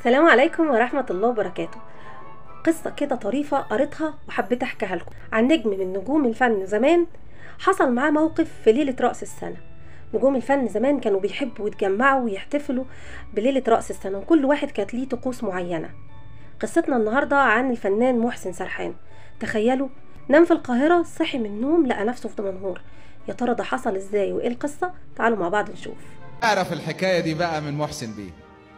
السلام عليكم ورحمة الله وبركاته. قصة كده طريفة قريتها وحبيت احكيها لكم عن نجم من نجوم الفن زمان. حصل معاه موقف في ليلة رأس السنة. نجوم الفن زمان كانوا بيحبوا يتجمعوا ويحتفلوا بليلة رأس السنة، وكل واحد كانت ليه طقوس معينة. قصتنا النهاردة عن الفنان محسن سرحان. تخيلوا، نام في القاهرة، صحي من النوم لقى نفسه في دمنهور. يا ترى ده حصل ازاي وايه القصة؟ تعالوا مع بعض نشوف. اعرف الحكاية دي بقى من محسن بيه.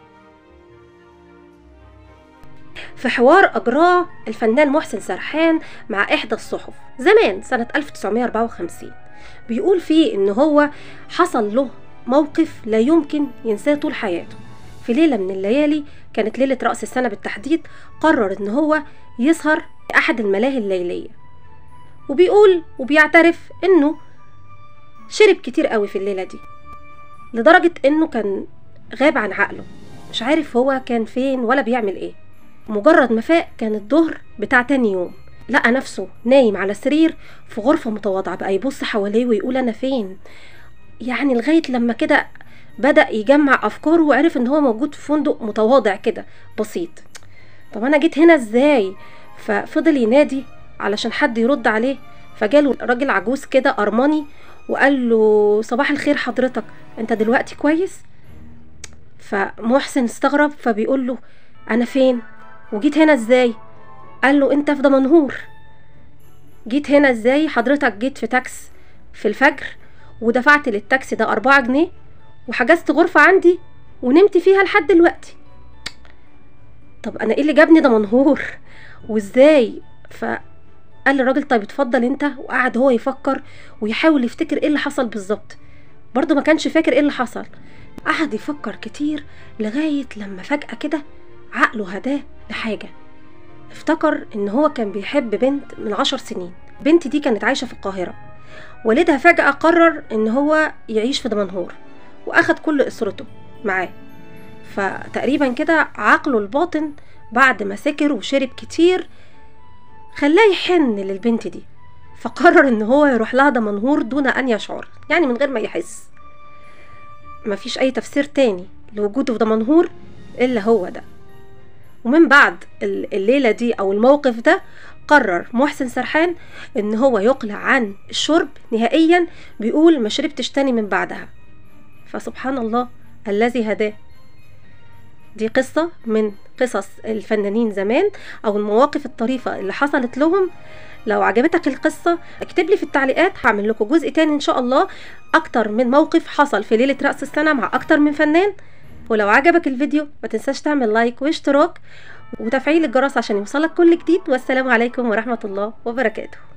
في حوار أجراه الفنان محسن سرحان مع إحدى الصحف زمان سنة 1954، بيقول فيه إن هو حصل له موقف لا يمكن ينساه طول حياته. في ليلة من الليالي، كانت ليلة رأس السنة بالتحديد، قرر إن هو يسهر في أحد الملاهي الليلية، وبيقول وبيعترف إنه شرب كتير قوي في الليلة دي، لدرجة إنه كان غاب عن عقله، مش عارف هو كان فين ولا بيعمل إيه. مجرد ما فاق كان الظهر بتاع تاني يوم، لقى نفسه نايم على سرير في غرفة متواضعة. بقى يبص حواليه ويقول أنا فين؟ يعني لغاية لما كده بدأ يجمع أفكاره وعرف إن هو موجود في فندق متواضع كده بسيط. طب أنا جيت هنا إزاي؟ ففضل ينادي علشان حد يرد عليه، فجاله راجل عجوز كده أرماني وقال له صباح الخير حضرتك، أنت دلوقتي كويس؟ فمحسن استغرب، فبيقول له أنا فين؟ وجيت هنا ازاي؟ قال له انت في دمنهور. جيت هنا ازاي؟ حضرتك جيت في تاكس في الفجر ودفعت للتاكسي ده 4 جنيه وحجزت غرفة عندي ونمت فيها لحد دلوقتي. طب انا ايه اللي جابني دمنهور وازاي؟ فقال الراجل طيب اتفضل انت. وقعد هو يفكر ويحاول يفتكر ايه اللي حصل بالظبط، برضه ما كانش فاكر ايه اللي حصل. قعد يفكر كتير لغاية لما فجأة كده عقله هداه لحاجة. افتكر ان هو كان بيحب بنت من 10 سنين. البنت دي كانت عايشة في القاهرة، والدها فجأة قرر ان هو يعيش في دمنهور واخد كل اسرته معاه. فتقريبا كده عقله الباطن بعد ما سكر وشرب كتير خلاه يحن للبنت دي، فقرر ان هو يروح لها دمنهور دون ان يشعر، يعني من غير ما يحس. مفيش اي تفسير تاني لوجوده في دمنهور الا هو ده. ومن بعد الليلة دي أو الموقف ده قرر محسن سرحان إن هو يقلع عن الشرب نهائيا. بيقول ما شربتش تاني من بعدها. فسبحان الله الذي هداه. دي قصة من قصص الفنانين زمان أو المواقف الطريفة اللي حصلت لهم. لو عجبتك القصة اكتب لي في التعليقات، هعمل لكم جزء تاني إن شاء الله، أكتر من موقف حصل في ليلة رأس السنة مع أكتر من فنان. ولو عجبك الفيديو ما تنساش تعمل لايك واشتراك وتفعيل الجرس عشان يوصلك كل جديد. والسلام عليكم ورحمة الله وبركاته.